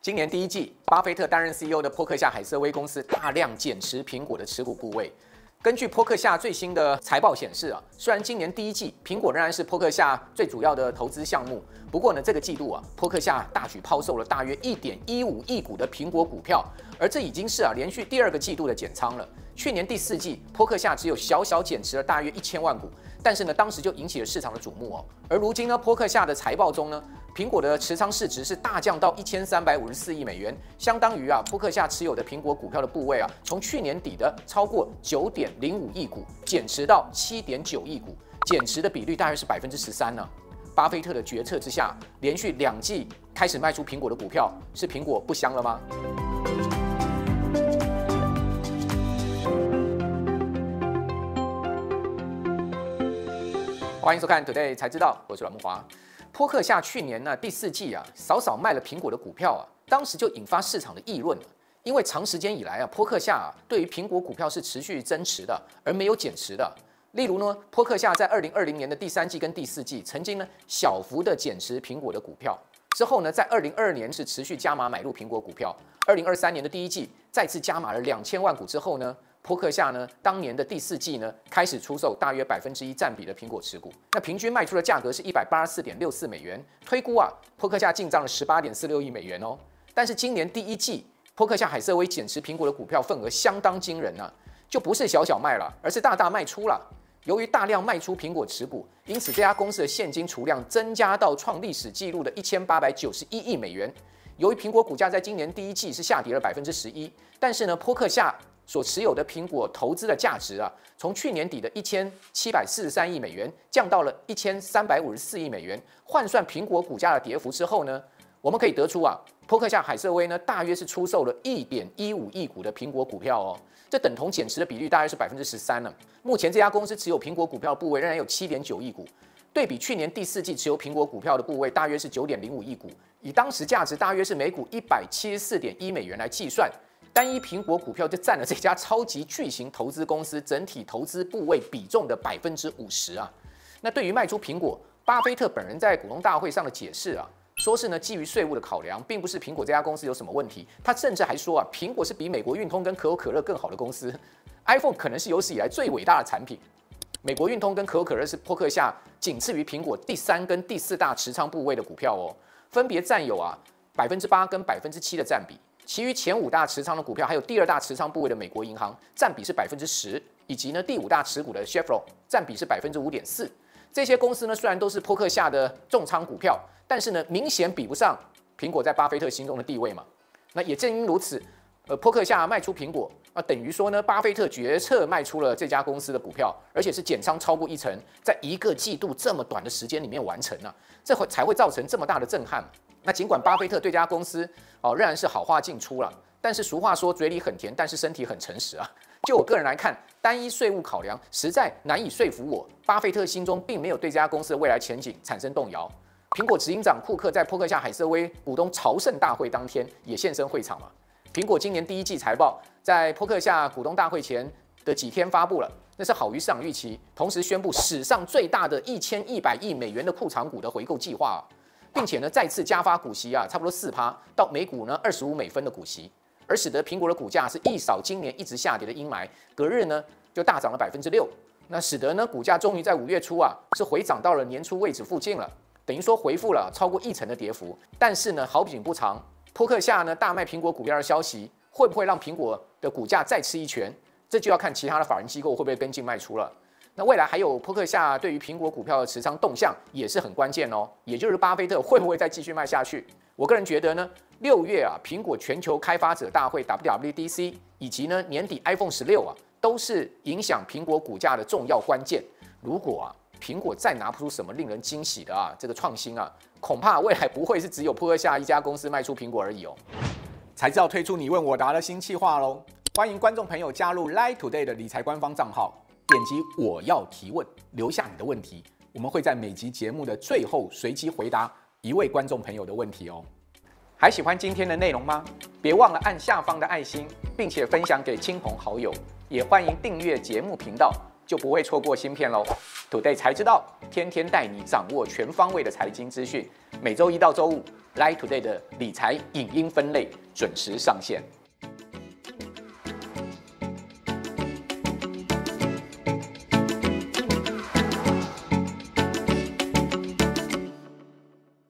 今年第一季，巴菲特担任 CEO 的波克夏海瑟威公司大量减持苹果的持股部位。根据波克夏最新的财报显示虽然今年第一季苹果仍然是波克夏最主要的投资项目，不过呢，这个季度波克夏大举抛售了大约1.15亿股的苹果股票，而这已经是连续第2个季度的减仓了。去年第4季，波克夏只有小小减持了大约1000万股，但是呢，当时就引起了市场的瞩目而如今呢，波克夏的财报中呢，苹果的持仓市值是大降到1354亿美元，相当于波克夏持有的苹果股票的部位从去年底的超过9.05亿股减持到7.9亿股，减持的比率大约是13%呢。巴菲特的决策之下，连续2季开始卖出苹果的股票，是苹果不香了吗？欢迎收看 Today 才知道，我是阮慕骅。波克夏去年第4季少少卖了苹果的股票当时就引发市场的议论了。因为长时间以来波克夏对于苹果股票是持续增持的，而没有减持的。例如呢，波克夏在2020年的第3季跟第4季曾经呢小幅的减持苹果的股票，之后呢，在2022年是持续加码买入苹果股票。2023年的第1季再次加码了2000万股之后呢，波克夏呢当年的第4季呢开始出售大约1%占比的苹果持股，那平均卖出的价格是184.64美元，推估波克夏进账了18.46亿美元哦。但是今年第1季，波克夏海瑟威减持苹果的股票份额相当惊人就不是小小卖了，而是大大卖出了。由于大量卖出苹果持股，因此这家公司的现金储量增加到创历史纪录的1891亿美元。由于苹果股价在今年第1季是下跌了11%，但是呢，波克夏所持有的苹果投资的价值从去年底的1743亿美元降到了1354亿美元。换算苹果股价的跌幅之后呢，我们可以得出波克夏海瑟威呢大约是出售了1.15亿股的苹果股票哦，这等同减持的比率大约是13%呢。目前这家公司持有苹果股票的部位仍然有7.9亿股，对比去年第4季持有苹果股票的部位大约是9.05亿股，以当时价值大约是每股174.1美元来计算，单一苹果股票就占了这家超级巨型投资公司整体投资部位比重的50%那对于卖出苹果，巴菲特本人在股东大会上的解释说是呢基于税务的考量，并不是苹果这家公司有什么问题。他甚至还说苹果是比美国运通跟可口可乐更好的公司 ，iPhone 可能是有史以来最伟大的产品。美国运通跟可口可乐是波克夏仅次于苹果第3跟第4大持仓部位的股票哦，分别占有8%跟7%的占比。其余前5大持仓的股票，还有第2大持仓部位的美国银行，占比是10%，以及呢第5大持股的 Chevron 占比是5.4%。这些公司呢虽然都是波克夏的重仓股票，但是呢明显比不上苹果在巴菲特心中的地位嘛。那也正因如此，波克夏卖出苹果等于说呢，巴菲特决策卖出了这家公司的股票，而且是减仓超过1成，在1个季度这么短的时间里面完成这才会造成这么大的震撼。那尽管巴菲特对这家公司仍然是好话尽出了，但是俗话说嘴里很甜，但是身体很诚实就我个人来看，单一税务考量实在难以说服我。巴菲特心中并没有对这家公司的未来前景产生动摇。苹果执行长库克在波克夏海瑟威股东朝圣大会当天也现身会场嘛。苹果今年第1季财报在波克夏股东大会前的几天发布了，那是好于市场预期，同时宣布史上最大的1100亿美元的库藏股的回购计划并且呢再次加发股息差不多4%到每股呢25美分的股息，而使得苹果的股价是一扫今年一直下跌的阴霾，隔日呢就大涨了6%，那使得呢股价终于在5月初是回涨到了年初位置附近了，等于说回复了超过1成的跌幅。但是呢好景不长，波克夏呢大卖苹果股票的消息会不会让苹果的股价再吃一拳？这就要看其他的法人机构会不会跟进卖出了。那未来还有波克夏对于苹果股票的持仓动向也是很关键哦，也就是巴菲特会不会再继续卖下去？我个人觉得呢，6月苹果全球开发者大会 WWDC 以及呢年底 iPhone 16都是影响苹果股价的重要关键。如果苹果再拿不出什么令人惊喜的这个创新恐怕未来不会是只有波克夏一家公司卖出苹果而已哦。才知道推出你问我答的新企划喽！欢迎观众朋友加入 Line Today 的理财官方账号，点击我要提问，留下你的问题，我们会在每集节目的最后随机回答1位观众朋友的问题哦。还喜欢今天的内容吗？别忘了按下方的爱心，并且分享给亲朋好友，也欢迎订阅节目频道，就不会错过新片喽。Today 才知道，天天带你掌握全方位的财经资讯， 每周一到周五 Live Today 的理财影音分类准时上线。